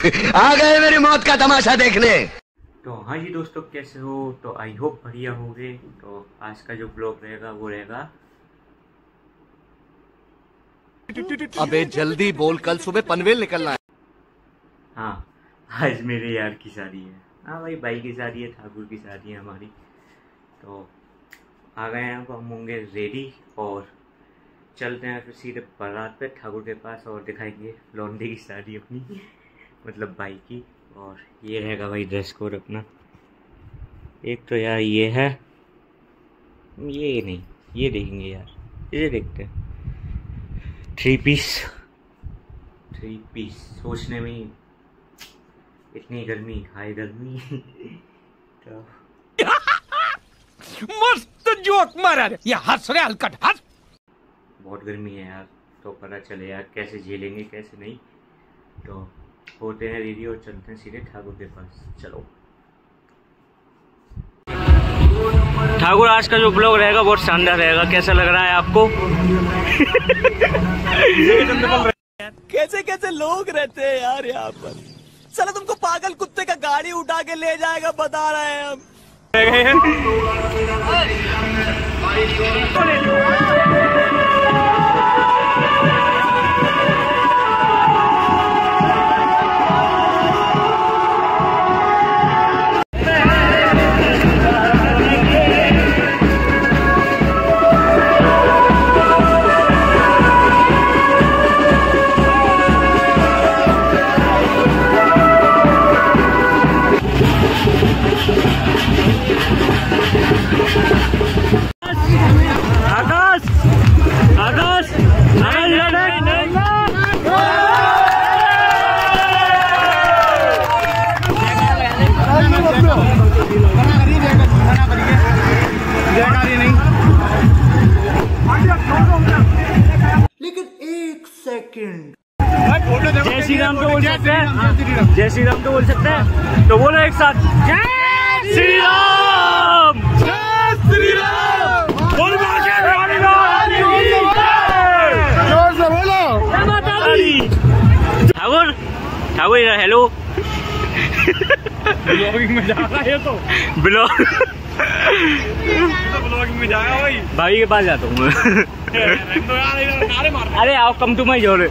आ गए मेरी मौत का तमाशा देखने। तो हाँ जी दोस्तों, कैसे हो? तो आई होप बढ़िया होंगे। तो आज का जो ब्लॉग रहेगा वो रहेगा, अबे जल्दी बोल, कल सुबह पनवेल निकलना है। हाँ, आज मेरे यार की शादी है। हाँ भाई की शादी है, ठाकुर की शादी है हमारी। तो आ गए हैं, अब हम होंगे रेडी और चलते हैं फिर सीधे बारात पे ठाकुर के पास और दिखाएंगे लौंडे की शादी अपनी, मतलब भाई की। और ये रहेगा भाई ड्रेस कोड अपना। एक तो यार ये है, ये नहीं, ये देखेंगे यार, इसे देखते हैं। थ्री पीस सोचने में ही इतनी गर्मी, हाय गर्मी। तो मस्त जोक मारा रे, ये हंस रहे हलकट हंस। बहुत गर्मी है यार, तो पता चले यार कैसे झेलेंगे कैसे नहीं। तो होते हैं रेडी और चलते हैं सीधे ठाकुर के पास। चलो ठाकुर, आज का जो ब्लॉग रहेगा बहुत शानदार रहेगा। कैसा लग रहा है आपको? कैसे कैसे लोग रहते हैं यार यहाँ पर। चलो तुमको पागल कुत्ते का गाड़ी उठा के ले जाएगा, बता रहे हैं हम। लेकिन एक सेकंड, जय श्री राम तो बोल सकते हैं, जय श्री राम तो बोल सकते हैं। तो बोलो एक साथ, जय श्री राम, जय श्री राम। बोल ठाकुर, ठाकुर हेलो। ब्लॉगिंग में जा रहा है, तो ब्लॉगिंग में जाएगा भाई के पास जाता हूँ मैं। अरे आओ, कम टू माय जोर।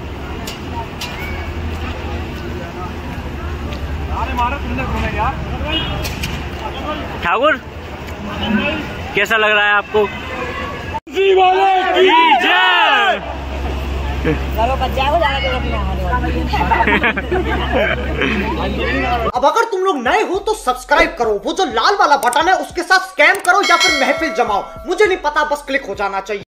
ठाकुर, कैसा लग रहा है आपको? अब अगर तुम लोग नए हो तो सब्सक्राइब करो, वो जो लाल वाला बटन है उसके साथ स्कैम करो या फिर महफिल जमाओ, मुझे नहीं पता, बस क्लिक हो जाना चाहिए।